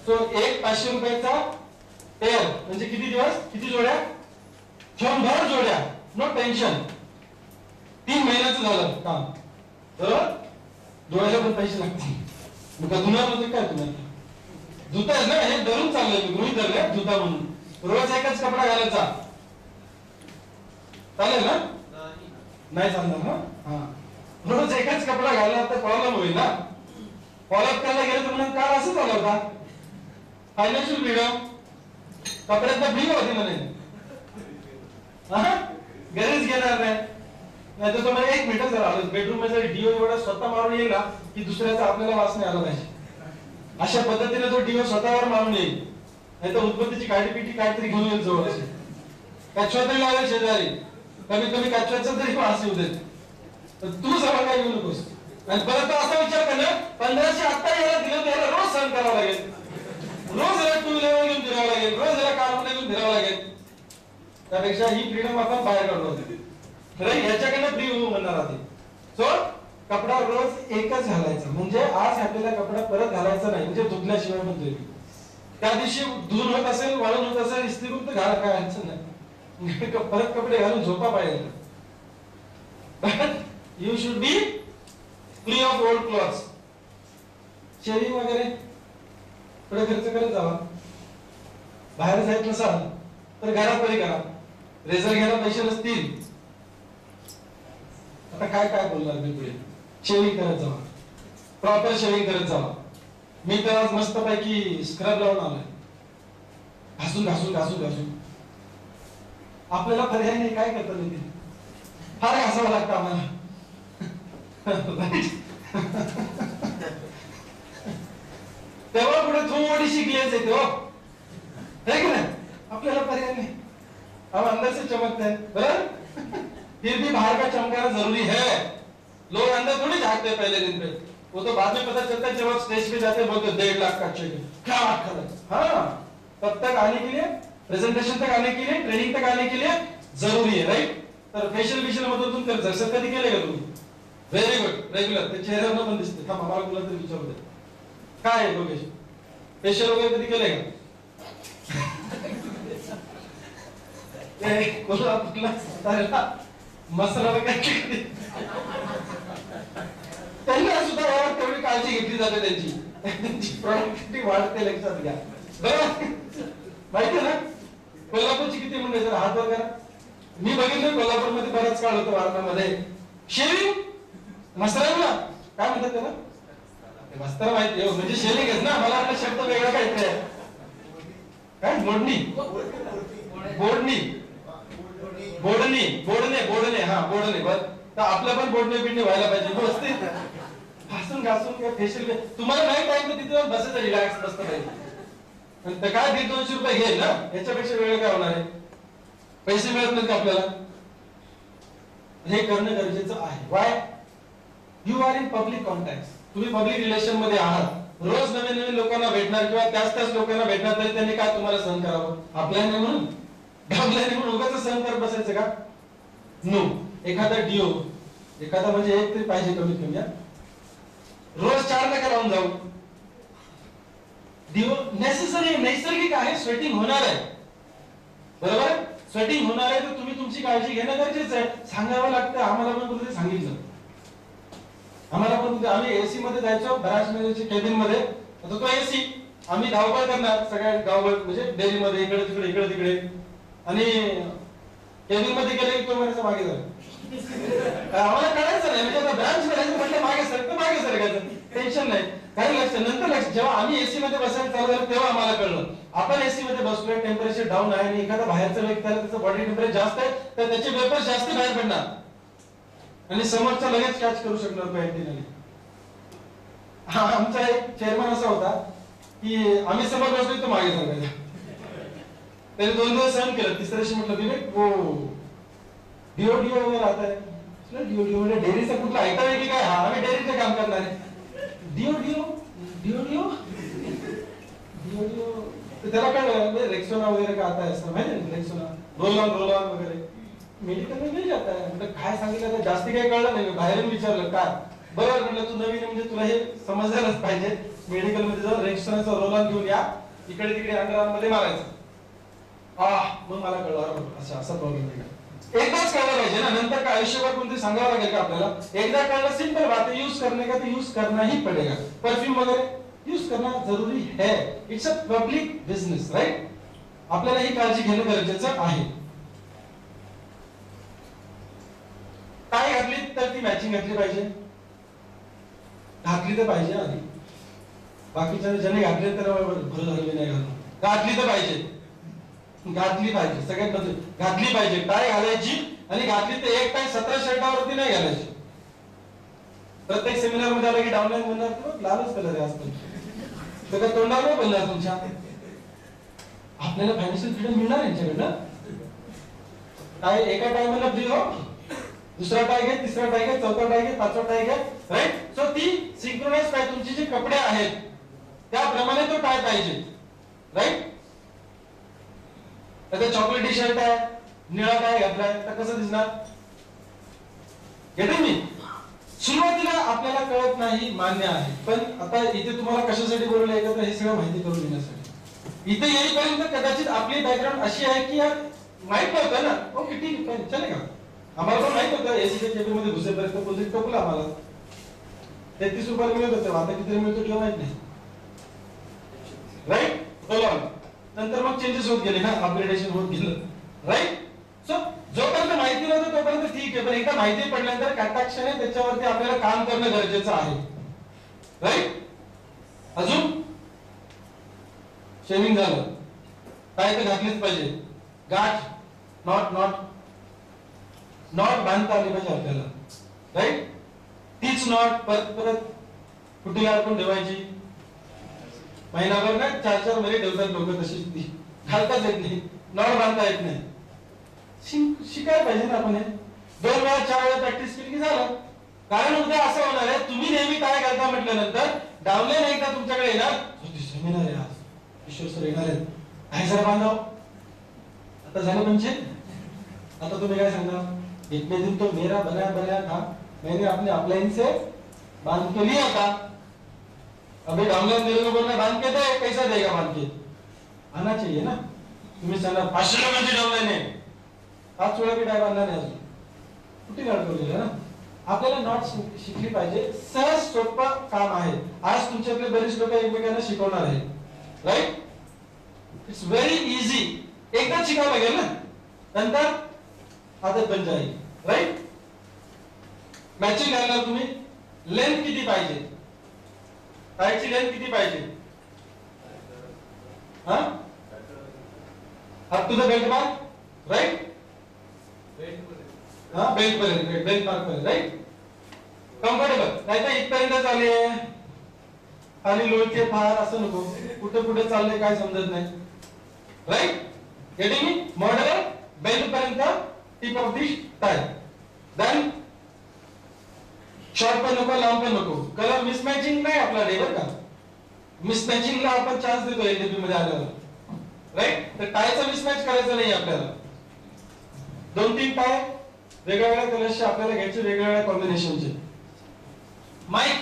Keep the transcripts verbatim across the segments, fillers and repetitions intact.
So एक पाचशे रुपयाचा पेअर म्हणजे किती दिवस, किती जोड्या, शंभर जोड्या, नो टेन्शन. तीन महिन्याचं झालं काम. बरोबर, जोड्याला पण पैसे लागतील. मग धुणार होते काय तुम्ही, धुताय ना, हे धरून चाललंय मी, गृहीत धरलंय धुता म्हणून. रोज एकच कपडा घालायचा चालेल ना, नाही चालणार ना. हा, रोज एकच कपडा घालला तर प्रॉब्लेम होईल ना. फॉलोअप करायला गेलं तर म्हणून काल असं चालू होता, फायनान्शियल फ्रीडम, कपड्यात फ्री होती म्हणे, गरज घेणार नाही. नाही तर तुम्हाला एक मिनिट जर आलं बेडरूम मध्ये डीओ एवढा स्वतः मारून येईल ना की दुसऱ्याचा आपल्याला वास नाही आला पाहिजे. अशा पद्धतीने तो डीओ स्वतःवर मारून येईल. नाही तर उत्पत्तीची काठी पिठी काहीतरी घेऊन येईल जवळ असे, कचवा तरी लावेल शेजारी, कमी कमी कचव्याचा तरी वास येऊ देत. तू सगळं काय घेऊ नकोस. आणि परत असा विचार कर ना, पंधराशे आत्ता याला दिलं तर याला रोज सहन करावं लागेल, रोज याला टू व्हीलर घेऊन फिरावं लागेल, रोज याला कार मध्ये घेऊन फिरावं लागेल. त्यापेक्षा ही फ्रीडम आपण बाहेर काढलो होती. ह्याच्याकडनं फ्री होऊ म्हणणार आधी. सो कपडा रोज एकच घालायचा, म्हणजे आज आपल्याला कपडा परत घालायचा नाही, म्हणजे धुतल्याशिवाय म्हणतोय. त्या दिवशी धुवून होत असेल, वाळून होत असेल, इस्त्री करून तर घाला, काय अडचण नाही. परत कपडे घालून झोपा पाहिजे. You should be free of old clothes. Shaving वगैरे थोडे खर्च करत जावा. बाहेर जायच नसाल तर घरात तरी करा. रेझर घ्यायला पैसे नसतील आता काय काय बोलणार मी पुढे. शेविंग करत जावा, प्रॉपर शेविंग करत जावा. मी तर आज मस्त पैकी स्क्रब लावून आलोय, घासून घासून घासून घासून. आपल्याला पर्याय नाही, काय करता येईल, फार घासावं लागतं आम्हाला. तेव्हा पुढे थोडीशी ग्लेज येते हो, है की नाही. आपल्याला पर्याय नहीं, हम अंदर से चमकते हैं, बराबर. फिर भी बाहर का चमकाना जरूरी है. लोग अंदर थोड़ी झांकते पहले दिन पे, वो तो बाद में पता चलता है जब आप स्टेज पे जाते हैं बोलते डेढ़ लाख का चेक, क्या बात कर रहे हैं. हाँ, तब तक आने के लिए, प्रेजेंटेशन तक आने के लिए, ट्रेनिंग तक आने के लिए जरूरी है, राइट. तर फेशियल विशियल मधून तुम्ही कर जसं कधी केले का तुम्ही. Very good, regular. ते चेहऱ्यावर पण दिसते. थांब आम्हाला कुणाला तरी विचारू दे, काय आहे लोकेश, फेशियल वगैरे कधी केले का. मसाला वगैरे त्यांना सुद्धा यावर तेवढी काळजी घेतली जाते, त्यांची त्यांची प्रोडक्टिव्हिटी वाढते, लक्षात घ्या. बरोबर, माहिती ना. कोल्हापूरची किती म्हणजे जर हात वगैरे मी बघितलं कोल्हापूरमध्ये बराच काळ होतो वारणामध्ये. शेविंग मसराला काय म्हणतात त्याला, मस्तर माहिती हो, म्हणजे शेविंगच ना. मला आपला शब्द वेगळा काहीतरी आहे, काय मोडणी, बोडणी, बोडणी, बोडणे, बोडणे, हा बोडणे. बर, तर आपलं पण बोडणे बिडणे व्हायला पाहिजे व्यवस्थित, घासून घासून किंवा फेशियल. तुम्हाला नाही टाइम तर तिथे बसायचं, रिलॅक्स बसतं पाहिजे. तर काय दीड दोनशे रुपये घेईल ना, याच्यापेक्षा वेळ काय होणार आहे. पैसे मिळत नाहीत आपल्याला. हे करणं गरजेचं आहे. Why, you are in public contact. तुम्ही पब्लिक रिलेशन मध्ये आहात, रोज नवीन नवीन लोकांना भेटणार किंवा त्याच त्याच लोकांना भेटणार, तरी त्यांनी काय तुम्हाला सहन करावं. आपल्याला नाही म्हणून, आपल्याला म्हणून उगाच सहन करत बसायचं का. नो. एखादा डिओ, एखादा म्हणजे एक तरी पाहिजे कमीत कमी. रोज चार नका लावून जाऊ. डिओ नेसेसरी, नैसर्गिक आहे. स्वेटिंग होणार आहे, बरोबर. स्वेटिंग होणार आहे तर तुम्ही तुमची काळजी घेणं गरजेचं आहे. सांगावं लागतं. आम्हाला पण कुठे सांगितलं, आम्हाला पण. आम्ही एसी मध्ये जायचो बऱ्याच महिन्याच्या केबिन मध्ये. आता तो एसी आम्ही धावपळ करणार सगळ्या गावभर, म्हणजे डेअरी मध्ये इकडे तिकडे इकडे तिकडे. आणि केबिन मध्ये गेले तो म्हणायचं मागे झालं. आम्हाला कळायचं नाही, म्हणजे आता ब्रांच करायचं म्हटलं मागे सरकतं, मागे सरकायचं, टेन्शन नाही. काही लक्ष नंतर लक्ष. जेव्हा आम्ही एसी मध्ये बसायला चालू झालं तेव्हा आम्हाला कळलं आपण एसी मध्ये बसलोय, टेम्परेचर डाऊन आहे आणि एखादा बाहेरचा व्यक्ती आला त्याचं बॉडी टेम्परेचर जास्त आहे तर त्याचे वेपर जास्त बाहेर पडणार आणि समोरचा लगेच कॅच करू शकणार तो अँटिनाने. हा, आमचा एक चेअरमन असा होता की आम्ही समोर बसलोय तो मागे सरकायचा. त्याने दोन दिवस सहन केलं. तिसऱ्या दिवशी म्हटलं विवेक वो डिओ डिओ वगैरे आता आहे. डिओ डिओ म्हणजे डेअरीचा कुठला ऐकता आहे की काय. हा, आम्ही डेअरीचं काम करणार आहे. Deo deo deo deo deo deo त्याला काय रेक्सोना वगैरे का आता है माहिती आहे. Rexona, roll on roll on वगैरे मेडिकल में मिल जाता है. म्हणजे काय सांगितलं जास्ती काही कळलं नाही. बाहेरून विचारलं काय. बरोबर म्हटलं तू नवीन म्हणजे तुला हे समजायलाच पाहिजे. मेडिकल मध्ये जाऊन रजिस्ट्रेशनचा रोल ऑन घेऊन या, इकडे तिकडे अंडरआर्म मध्ये मारायचं. आ मग मला कळलं असा असा प्रॉब्लेम आहे. एकदाच कळलं पाहिजे ना, नंतर काय आयुष्यभर कोणते सांगावं लागेल का आपल्याला? एकदा कळलं सिंपल बात है, यूज करने का तो यूज करना ही पड़ेगा. परफ्यूम वगैरे यूज करना जरूरी है. It's a public business, right? आपल्याला ही काळजी घेणं गरजेचं आहे. टाय घातली तर ती मॅचिंग घातली पाहिजे, घातली तर पाहिजे आधी. बाकीच्या ज्याने घातले तर भर झाली नाही घालून, घातली तर पाहिजे, घातली पाहिजे. सगळ्यात महत्त्वाचं घातली पाहिजे. टाय घालायची आणि घातली तर एक टाय सतरा शर्टावरती नाही घालायची. प्रत्येक सेमिनार मध्ये आला की डाऊनलाईन म्हणणार लालच कलर आहे आजकाल, सगळं तोंडावर बोलणार तुमच्या. आपल्याला फायनान्शियल फ्रीडम मिळणार यांच्याकडनं. टाय एका टायमाला फ्री हो, दुसरा टाय घे, तिसरा टाय घे, चौथा टाय घे, पाचवा टाय घे, राईट? सो ती सिंक्रोनाइज टाय, तुमचे जे कपडे आहेत त्याप्रमाणे तो टाय पाहिजे, राईट? आता चॉकलेटी शर्ट आहे, निळा टाय घातलाय तर कसं दिसणार? घेते मी. सुरुवातीला आपल्याला कळत नाही, मान्य आहे, पण आता इथे तुम्हाला कशासाठी बोलवलं एकत्र हे सगळं माहिती करून देण्यासाठी. इथे येईपर्यंत कदाचित आपली बॅकग्राऊंड अशी आहे की यार माहित नव्हतं ना, ओके ठीक आहे चलेगा. आम्हाला पण माहित होतं एसीच्या केबिन मध्ये घुसेपर्यंत पोलीस टोकला आम्हाला. तेहतीस रुपयाला मिळत होतं, आता किती मिळतो किंवा माहित नाही, राईट? बोला. नंतर मग चेंजेस होत गेले ना, अपग्रेडेशन होत गेलं, राईट? सो जोपर्यंत माहिती नव्हतं तोपर्यंत ठीक आहे, पण एकदा माहिती पडल्यानंतर कॅटाक्शन आहे त्याच्यावरती आपल्याला काम करणं गरजेचं आहे, राईट? अजून शेविंग झालं, काय तर घातलीच पाहिजे. गाठ नॉट नॉट नॉट बांधता आली पाहिजे आपल्याला, राईट? तीच नॉट परत परत कुठेला आपण ठेवायची. महिनाभर ना चार चार महिने ठेवतात लोक, तशीच ती घालताच येत नाही, नॉट बांधता येत नाही. शिकायला पाहिजे ना आपण. हे दोन वेळा चार वेळा प्रॅक्टिस केली की झालं. कारण उद्या असं होणार आहे, तुम्ही नेहमी काय करता म्हटल्यानंतर डावले नाही का तुमच्याकडे येणार, सेमिनार आहे आज, किशोर सर येणार आहेत, काय जरा बांधाव. आता झालं म्हणजे आता तुम्ही काय सांगता, इतने दिन तो मेरा बनाया बनाया था, मैंने अपने अपलाइन से बांध के लिया था, अभी डाउनलाइन मेरे को बोलना बांध के दे, कैसा देगा बांध के? आना चाहिए ना. तुम्ही सांगा पाचशे लोकांची डाउनलाइन आहे, पाच वेळा बी टाय बांधला नाही अजून, कुठे गाडवलेलं ना. आपल्याला नॉट शिकली पाहिजे. सहज सोपं काम आहे. आज तुमच्यातले बरेच लोक एकमेकांना शिकवणार आहे, राईट? It's very easy. एकदा शिकावं लागेल ना, नंतर आदत बन जाईल, राईट? मॅचिंग घालणार तुम्ही. लेंथ किती पाहिजे, टायची लेंथ किती पाहिजे? हा, up to the belt mark, right? हा, बेल्ट पर्यंत, बेल्ट मार्क पर्यंत, राईट? कम्फर्टेबल. नाही तर इथपर्यंत चालले आणि लोळते फार असं नको, कुठे कुठे चालले काय समजत नाही, right? Getting me? Model belt पर्यंत, tip of the tie. Then short पण नको, लांब पण नको. कलर मिसमॅचिंग नाही आपल्याकडे बरं का. मिसमॅचिंगला आपण चान्स देतो एलडीपी मध्ये आल्यावर, राईट? तर टायचा मिसमॅच करायचा नाही आपल्याला. दोन तीन टाय वेगळ्या वेगळ्या कलरचे आपल्याला घ्यायचे, वेगळ्या वेगळ्या कॉम्बिनेशनचे. माईक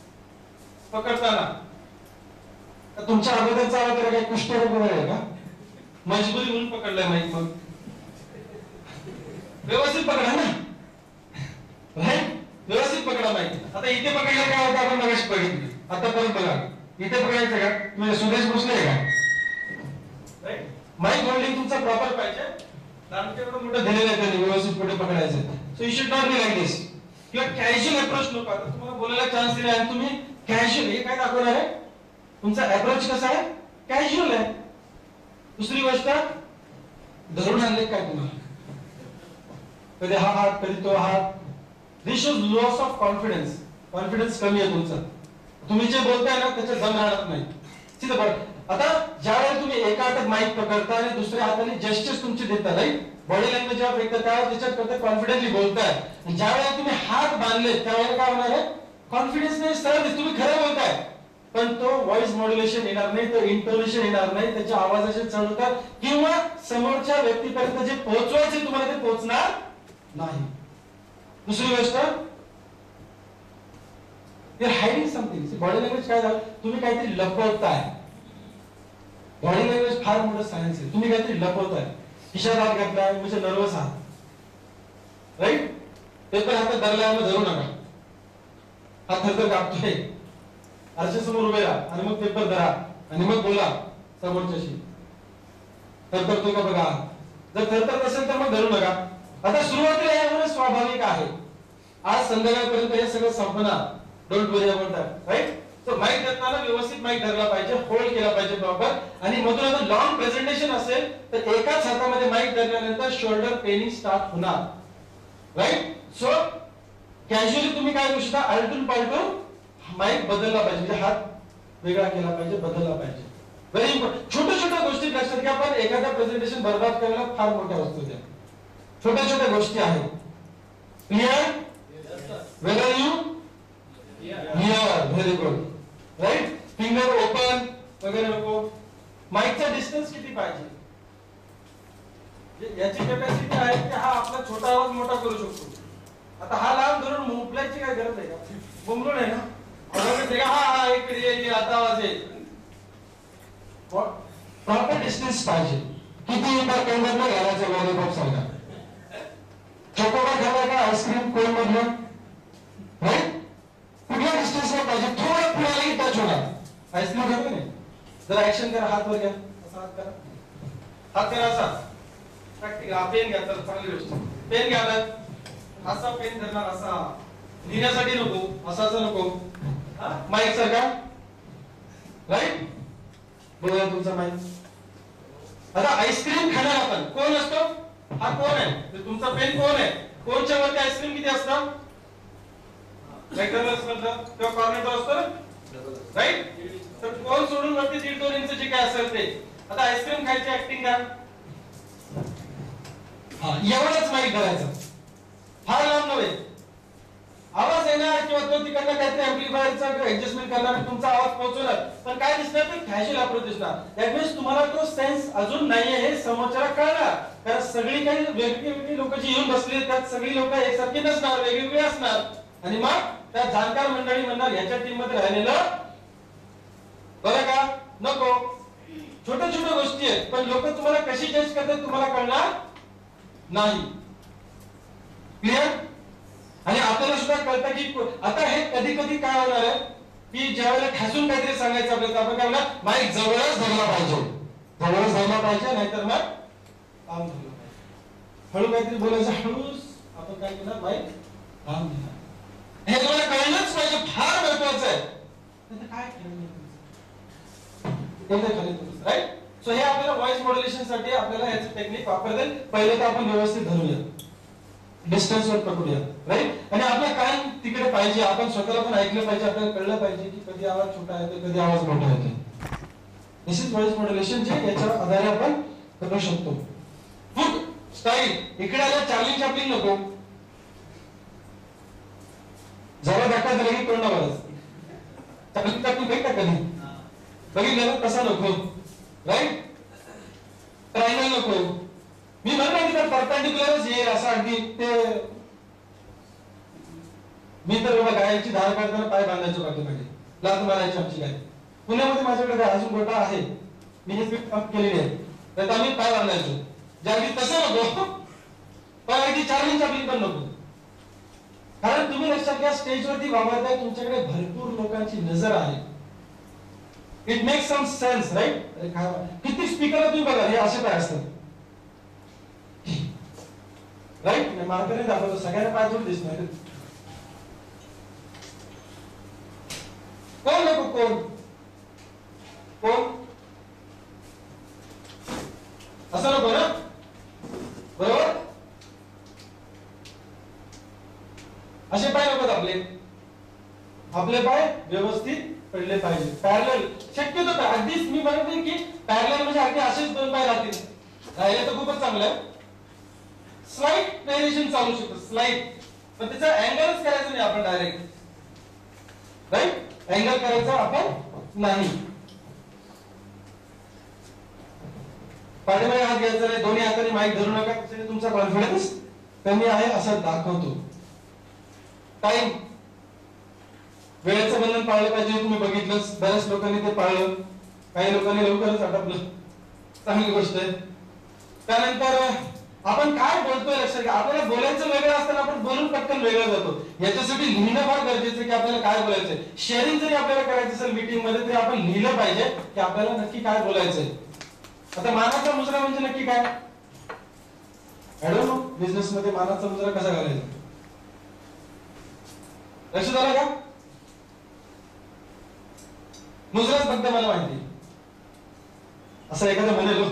पकडताना तुमच्या अगोदरचा आला तर काही कुष्ठरोग वगैरे आहे का? मजबुरी म्हणून पकडलाय माईक, मग व्यवस्थित पकडा ना, राईट? व्यवस्थित पकडा माईक. आता इथे पकडलं काय होतं आपण मगाशी बघितलं, आता परत बघा. इथे पकडायचं का? म्हणजे सुरेश बसले का? राईट? माईक होल्डिंग तुमचा प्रॉपर पाहिजे. दांडकेवढं मोठं दिलेलं आहे त्यांनी, व्यवस्थित पुढे पकडायचं. So you should not be like this. किंवा कॅज्युअल अप्रोच नको. आता तुम्हाला बोलायला चान्स दिला आणि तुम्ही कॅज्युअल, हे काय दाखवणार आहे? तुमचा अप्रोच कसा आहे? कॅज्युअल आहे. दुसरी गोष्ट, धरून आणले काय तुम्हाला? कधी हा हात, कधी तो हात. This shows loss of confidence. Confidence कमी आहे तुमचा. तुम्ही जे बोलताय ना त्याच्यात दम राहत नाही. सीधा बघ. आता ज्यावेळेला तुम्ही एका हातात माईक पकडता आणि दुसऱ्या हाताने जेस्चर्स तुमचे देता, राईट? बॉडी लँग्वेज जेव्हा फेकता त्यावेळेला त्याच्यात करता कॉन्फिडेंटली बोलताय. आणि ज्यावेळेला तुम्ही हात बांधले त्यावेळेला काय होणार आहे? कॉन्फिडन्स नाही, सरळ तुम्ही खरं बोलताय, पण तो व्हॉइस मॉड्युलेशन येणार नाही, तो इंटोनेशन येणार नाही, त्याच्या आवाजाचे चढ उतार किंवा समोरच्या व्यक्तीपर्यंत जे पोहोचवायचे तुम्हाला ते पोहोचणार नाही. दुसरी गोष्ट, you are hiding something. Body language काय झालं, तुम्ही काहीतरी लपवताय. बॉडी लँग्वेज फार मोठं सायन्स आहे. तुम्ही काहीतरी लपवताय, खिशात हात घातलाय म्हणजे नर्वस आहात, राईट. पेपर हातात धरलाय मग धरू नका, हात थरथर कापतोय, आरशासमोर उभे राहा आणि मग पेपर धरा आणि मग बोला समोरच्याशी. थरथरतो का बघा, जर थरथरत असेल तर मग धरू नका. आता सुरुवातीला यामुळे स्वाभाविक आहे, आज संध्याकाळपर्यंत हे सगळं संपणार. Don't worry about that, right. So mic धरताना व्यवस्थित माईक धरला पाहिजे, होल्ड केला पाहिजे प्रॉपर. आणि मधून आता लॉंग प्रेझेंटेशन असेल तर एकाच हातामध्ये माईक धरल्यानंतर शोल्डर पेनिंग स्टार्ट होणार, राईट. सो कॅज्युअली तुम्ही काय करू शकता, आलटून पालटून माईक बदलला पाहिजे, म्हणजे हात वेगळा केला पाहिजे, बदलला पाहिजे. Very important. छोट्या छोट्या गोष्टी लक्षात घ्या, पण एखादा प्रेझेंटेशन बर्बाद करायला फार मोठ्या वस्तू द्या. छोट्या छोट्या गोष्टी आहेत. Clear? Whether you hear, very good, right. Finger open वगैरे नको. माईकचा डिस्टन्स किती पाहिजे, याची कॅपॅसिटी आहे की हा आपला छोटा आवाज मोठा करू शकतो. आता हा लांब धरून मुंबलायची काय गरज आहे का, बोंबलो नाही ना. हा हा इकडे आता आवाज येईल. प्रॉपर डिस्टन्स पाहिजे. किती एका केंद्रात घालायचं लॉलीपॉप सारखा. चॉकोबार खाल्ला का आईस्क्रीम कोण मधलं, राईट. कुठल्या डिस्टन्सला पाहिजे, थोडं पुढे टच होणार. आईस्क्रीम खातो नाही, जरा ऍक्शन करा, हात वर घ्या, असा हात करा, हात करा असा. प्रॅक्टिकल. हा पेन घ्या, तर चांगली गोष्ट. पेन घ्या, असा पेन धरणार, असा लिहिण्यासाठी नको, असा असं नको. माईक सारखा, राईट. बघूया तुमचा माईक. आता आईस्क्रीम खाणार आपण, कोण असतो, हा कोण आहे, तुमचा पेन कोण आहे. कोणच्या वरती आईस्क्रीम किती असतं, मॅकडॉनल्ड्स मधलं किंवा कॉर्नेटो असतो ना, राईट. तर कोण सोडून वरती दीड दोन इंच जे काय असेल ते. आता आईस्क्रीम खायची ऍक्टिंग करा. हा एवढाच माईक करायचा, फार लांब नव्हे. आवाज येणार किंवा तो तिकडनं काहीतरी ऍम्प्लिफायरचा ऍडजस्टमेंट करणार, तुमचा आवाज पोहोचवणार, पण काय दिसणार, ते कॅज्युअल अप्रोच दिसणार. दॅट मीन्स तुम्हाला तो सेन्स अजून नाहीये हे समोरच्याला कळणार. कारण सगळी काही वेगवेगळी लोक जी येऊन बसली, त्यात सगळी लोक एकसारखी नसणार, वेगवेगळी असणार. आणि मग त्या जाणकार मंडळी म्हणणार ह्याच्या टीम मध्ये राहिलेलं बरं का नको. छोट्या छोट्या गोष्टी आहेत, पण लोक तुम्हाला कशी जज करतात तुम्हाला कळणार नाही. क्लिअर? आणि आपल्याला सुद्धा कळतं की आता हे कधी कधी काय होणार आहे की ज्यावेळेला ठासून काहीतरी सांगायचं आपल्याला, आपण काय म्हणणार, माईक जवळच धरला पाहिजे, जवळच धरला पाहिजे, नाहीतर मग काम धरलं पाहिजे. हळू काहीतरी बोलायचं, हळूच आपण काय केलं, माईक काम दिला. हे तुम्हाला कळलंच पाहिजे, फार महत्वाचं आहे. काय केलं राईट. सो हे आपल्याला व्हॉइस मॉड्युलेशन साठी आपल्याला याचं टेक्निक वापरते. पहिले तर आपण व्यवस्थित धरूया, डिस्टन्स वर पकडूया, राईट. आणि आपला कान तिकडे पाहिजे, आपण स्वतःला पण ऐकलं पाहिजे, आपल्याला कळलं पाहिजे की कधी आवाज छोटा येतो, कधी आवाज मोठा येतो. दिस इज व्हॉइस मॉड्युलेशन, जे याच्या आधारे आपण करू शकतो. फुट स्टाईल, इकडे आल्या चार्लिंग चॅप्लिन नको, जवळ धक्का दिला की तोंडावरच. चार्लिंग चॅप्लिन भेटता कधी बघितलं, तसा नको, राईट. ट्रायंगल नको. मी म्हणतो की परपेंडिक्युलरच येईल असं, अगदी ते. मी तर बाबा गायची धार काढताना पाय बांधायचो पाठीमागे, लात मारायची आमची गाय. पुण्यामध्ये माझ्याकडे काय अजून गोटा आहे, मी हे काम केलेली आहे, तर आम्ही पाय बांधायचो. ज्यावेळी तसं नको, पण अगदी चार्लिंग चॅप्लिन पण नको. कारण तुम्ही लक्षात घ्या, स्टेजवरती वावरताय, तुमच्याकडे भरपूर लोकांची नजर आहे. It makes some sense, right. किती स्पीकर तुम्ही बघा, हे असे काय असतात, राईट. मार्करने दाखवतो, सगळ्यांना पाय थोडी दिसणार. कोण नको, कोण कोण असं नको ना, बरोबर. असे पाय नको आपले, आपले पाय व्यवस्थित पडले पाहिजे. पॅरलल शक्यतो, अगदीच मी म्हणतो की पॅरलल म्हणजे अगदी असेच दोन पाय राहतील, राहिले तर खूपच चांगलं आहे. स्लाइट व्हेरिएशन चालू शकतो, स्लाइट, पण त्याचा अँगलच करायचं नाही आपण डायरेक्ट, राईट. अँगल करायचा आपण नाही. पाठीमागे हात घ्यायचा नाही, दोन्ही हाताने माईक धरू नका, त्याने तुमचा वेळेचं बंधन पाळलं पाहिजे, तुम्ही बघितलंच बऱ्याच लोकांनी ते पाळलं, काही लोकांनी लवकरच आटपलं, चांगली गोष्ट आहे. त्यानंतर आपण काय बोलतोय लक्षात घ्या, आपल्याला बोलायचं वेगळं असताना आपण बोलून पटकन वेगळं जातो. याच्यासाठी लिहिणं फार गरजेचं आहे की आपल्याला काय बोलायचंय. शेअरिंग जरी आपल्याला करायचं असेल मीटिंग मध्ये तरी आपण लिहिलं पाहिजे की आपल्याला नक्की काय बोलायचंय. आता मानाचा मुजरा म्हणजे नक्की काय? आय डोंट नो, बिझनेस मध्ये मानाचा मुजरा कसा घालायचा लक्षात आलं का? मुजराच फक्त मला माहिती, असं एखादं म्हणेल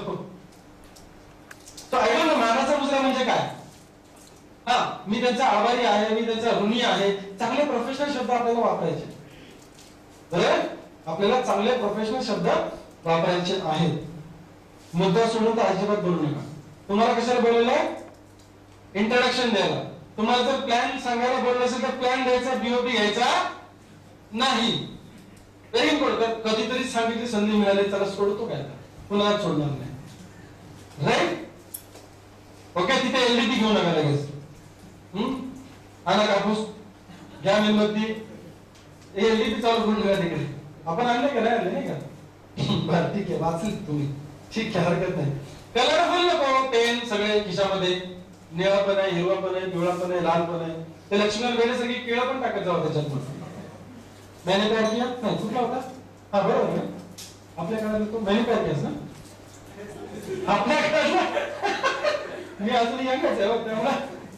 तो आय डोंट नो मानाचा मुजरा म्हणजे काय. हा, मी त्यांचा आभारी आहे, मी त्यांचा ऋणी आहे, चांगले प्रोफेशनल शब्द आपल्याला वापरायचे. बरोबर, आपल्याला चांगले प्रोफेशनल शब्द वापरायचे आहेत. मुद्दा सोडून तर अजिबात बोलू नका. तुम्हाला कशाला बोलवलंय? इंट्रोडक्शन द्यायला. तुम्हाला जर प्लॅन सांगायला बोललं असेल तर प्लॅन द्यायचा, बीओपी घ्यायचा नाही. Very important. कधीतरी सांगितली संधी मिळाली, त्याला सोडतो काय, पुन्हा सोडणार नाही. Right, okay. तिथे एलडीपी घेऊ नका लगेच. हम्म, आणा कापूस, घ्या मेणबत्ती, एलडीपी चालू करून नका तिकडे. आपण आणले का नाही आणले, नाही का? बरं ठीक आहे, वाचली तुम्ही, ठीक आहे, हरकत नाही. कलरफुल नको, पेन सगळे खिशामध्ये, निळा पण आहे, हिरवा पण आहे, पिवळा पण आहे, लाल पण आहे. ते लक्ष्मण वेळेसाठी केळं पण टाकत जावं त्याच्यात. मैंने प्यार किया नाही, कुठला होता? हा बरोबर आहे, आपल्या काळात तो मैंने प्यार कियास ना, आपल्या काळात. मी अजून यंगच आहे त्यामुळे.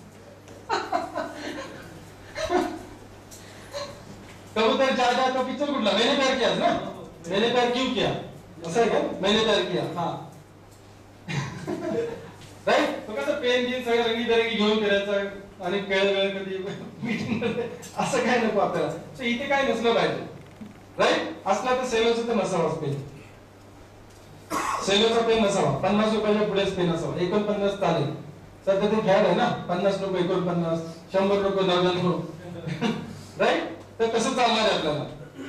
कबूतर चाचा तो पिक्चर कुठला? मैंने प्यार कियास ना, मैंने प्यार क्यों किया, असं आहे का? मैंने प्यार किया, हा. राईट, तो कसं पेन घेऊन सगळं रंगीबेरंगी घेऊन फिरायचं आणि वेळ वेळ कधी मीटिंग असं काय नको आपल्याला. तर इथे काय नसलं पाहिजे. राईट, असला तर सेलोचं तर नसावाच पेन. सेलोचा पेन नसावा, पन्नास रुपयाच्या पुढेच पेन असावा. एकोणपन्नास चालेल, सध्या ते फॅड आहे ना, पन्नास रुपये एकोणपन्नास, शंभर रुपये नव्याण्णव. राईट, तर कसं चालणार आहे आपल्याला?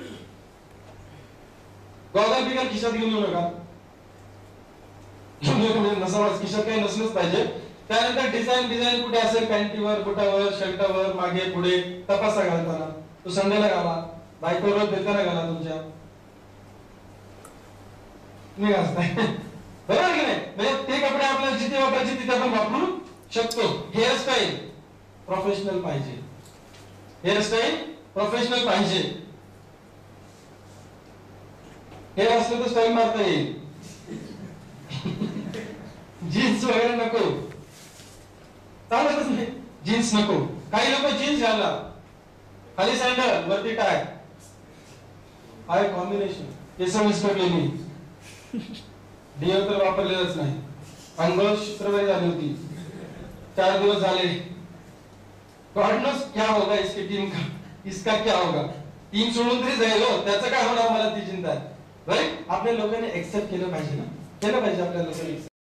गॉगल बिगल खिशात घेऊन येऊ नका. नसावाच, खिशात काही नसलंच पाहिजे. त्यानंतर डिझाईन डिझाईन कुठे असेल, पॅन्टीवर, बुटावर, शर्टावर, मागे पुढे तपासा घालताना. तो संडेला घाला, बायकोवर देताना घाला तुमच्या. नाही घालताय, बरोबर की नाही? म्हणजे ते कपडे आपल्याला जिथे वापरायचे तिथे आपण वापरू शकतो. हेअरस्टाईल प्रोफेशनल पाहिजे, हेअरस्टाईल प्रोफेशनल पाहिजे. हे असलं तर स्टाईल मारता येईल. जीन्स वगैरे नको, चालतच नाही, जीन्स नको. काही लोक जीन्स घालला, खाली सँडल, वरती टाय. High combination. केस विस्कटलेली, डिओ तर वापरलेलंच नाही. अंघोळ शुक्रवारी झाली होती, चार दिवस झाले. गॉड नोस क्या होगा इसकी टीम का, इसका क्या होगा. टीम सोडून तरी जाईल हो, त्याचं काय होणार मला ती चिंता आहे. राईट, आपल्या लोकांनी एक्सेप्ट केलं पाहिजे ना, केलं पाहिजे आपल्या लोकांनी.